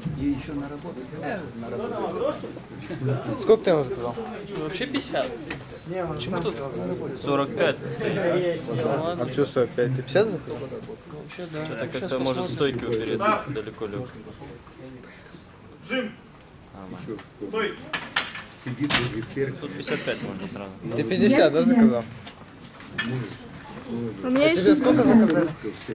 И еще на работу. На работу. Сколько ты ему заказал? Вообще 50. Почему тут? 45. А что 45? Ты 50 заказал? Вообще, да. Что-то как-то может стойки упереться далеко лег. Жим! Стой! Сидит, вверх. Тут 55 можно сразу. Ты 50, да, заказал? У меня Тебе есть сколько заказали?